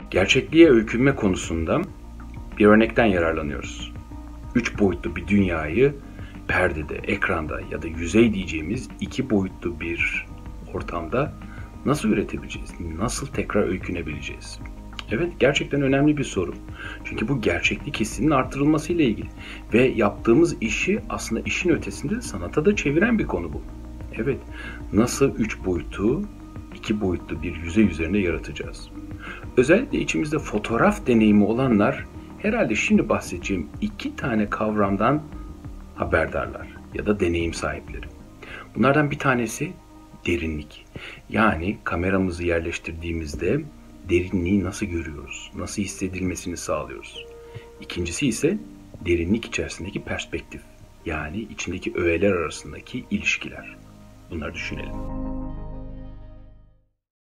Gerçekliğe öykünme konusunda bir örnekten yararlanıyoruz. Üç boyutlu bir dünyayı perdede, ekranda ya da yüzey diyeceğimiz iki boyutlu bir ortamda nasıl üretebileceğiz? Nasıl tekrar öykünebileceğiz? Evet, gerçekten önemli bir soru. Çünkü bu gerçeklik hissinin artırılmasıyla ilgili. Ve yaptığımız işi aslında işin ötesinde sanata da çeviren bir konu bu. Evet, nasıl üç boyutu, iki boyutlu bir yüzey üzerinde yaratacağız? Özellikle içimizde fotoğraf deneyimi olanlar herhalde şimdi bahsedeceğim iki tane kavramdan haberdarlar ya da deneyim sahipleri. Bunlardan bir tanesi derinlik. Yani kameramızı yerleştirdiğimizde derinliği nasıl görüyoruz, nasıl hissedilmesini sağlıyoruz. İkincisi ise derinlik içerisindeki perspektif. Yani içindeki öğeler arasındaki ilişkiler. Bunları düşünelim.